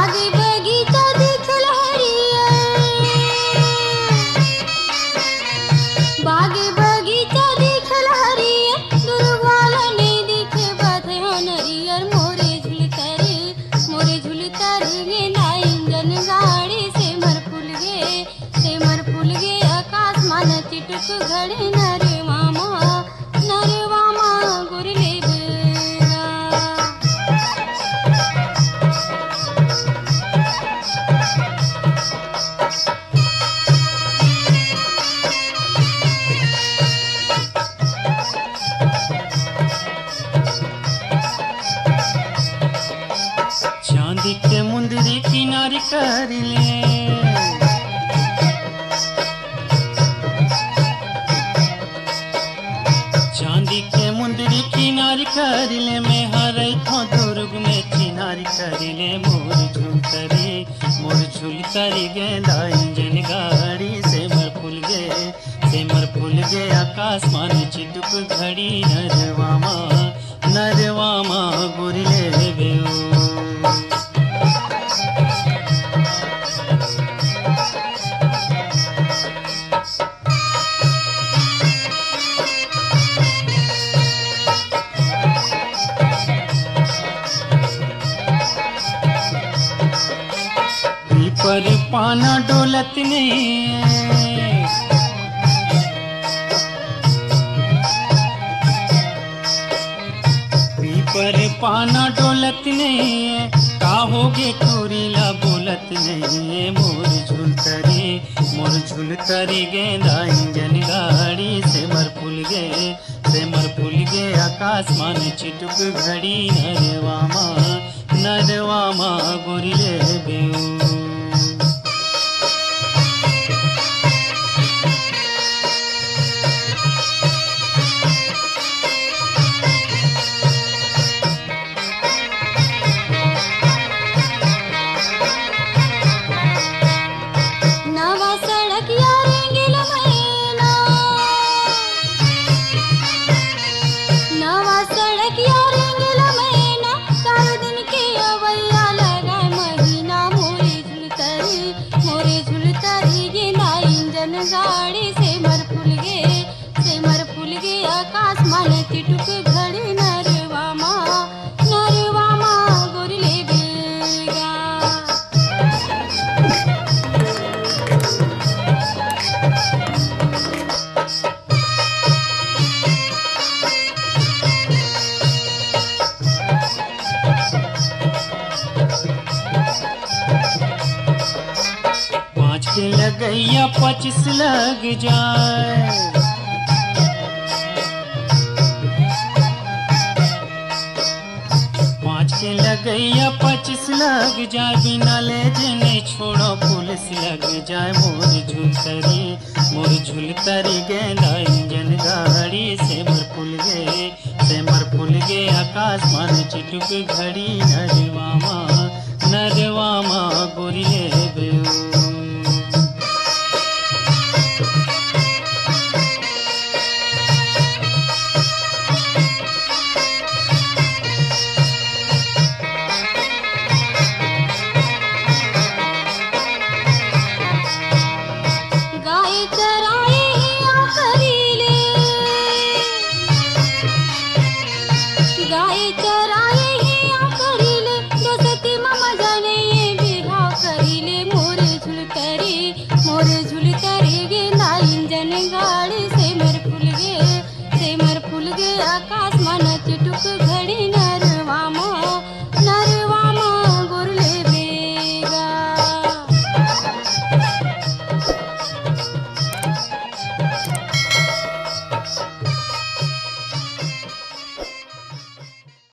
बागी बगीचा दिखल हरियर, बागी बगीचा दिखल हरियर, दुर्गवाला नहीं दिखे बाधे हो नरियर। मोरे झुलतर गेंदा इंजन गाड़ी से मर फूल गे आकाश मान चिटक घड़े नरवामा गुरले बेरा। चांदी के मुंदरी किनारे कर ले, चांदी के मुंदरी किनारे कर ले, मैं हरई थो दुर्ग में चिनारी कर ले। मोर झुलतरी गेंदा इंजन गाड़ी से मर फूल गे आकाश मान चिटुक घड़ी नरवामा गुरले बेओ। पर पाना डोलत ने, पर पाना डोलत ने, काहोगे टूरीला बोलत नहीं। मोर झुलतरी गेंदा इंजन गाड़ी से मर फूल गे आकाश मान चिटुक घड़ी नरवामा गुरले बेओ। नवा सड़क यारेंगे लमैना, नवा सड़क यारेंगे लमैना, 4 दिन के अवैया लगा महीना। मोरे झुलतरी गेंदा इंजन गाड़ी से मर फूल गे आकाश मान चिटुक घड़ी नरवामा गुरले बेगा। पाँच के लगैया 25 लग जाए, पाँच के लगैया 25 लग जाए, बिना ले नहीं छोड़ो पुलिस लग जाए। मोर झुलतरी गेंदा इंजन गाड़ी से मर फूल गे आकाश मान चिटुक घड़ी नरवामा गुरले बेओ। गाय चराए आखरी ले, गाय चरा